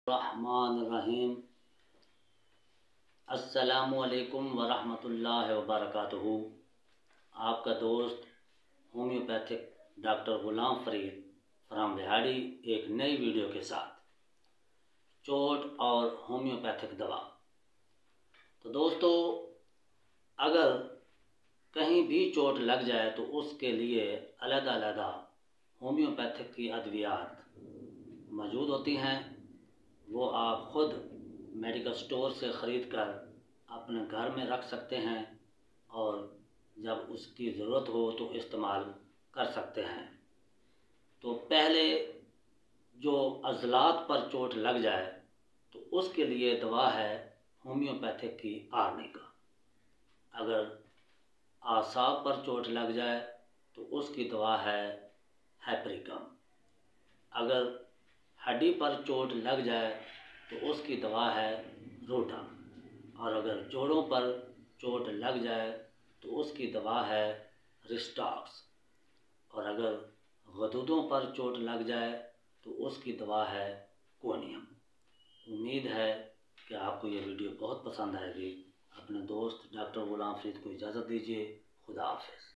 रहमानिर्रहीम। अस्सलामुअलैकुम वरहमतुल्लाहि वबरकातुहू। आपका दोस्त homeopathic doctor Ghulam Farid from बिहाड़ी एक नई वीडियो के साथ चोट और होम्योपैथिक दवा। तो दोस्तों, अगर कहीं भी चोट लग जाए तो उसके लिए अलग-अलग होम्योपैथिक की अद्वियात मौजूद होती हैं। वो आप ख़ुद मेडिकल स्टोर से ख़रीद कर अपने घर में रख सकते हैं और जब उसकी ज़रूरत हो तो इस्तेमाल कर सकते हैं। तो पहले जो अज़लात पर चोट लग जाए तो उसके लिए दवा है होम्योपैथिक की आर्निका। अगर आसाब पर चोट लग जाए तो उसकी दवा है हैप्रिकम। अगर हड्डी पर चोट लग जाए तो उसकी दवा है रोटा। और अगर जोड़ों पर चोट लग जाए तो उसकी दवा है रिस्टॉक्स। और अगर गदूदों पर चोट लग जाए तो उसकी दवा है कोनियम। उम्मीद है कि आपको ये वीडियो बहुत पसंद आएगी। अपने दोस्त डॉक्टर ग़ुलाम फ़रीद को इजाज़त दीजिए। खुदा हाफ़िज़।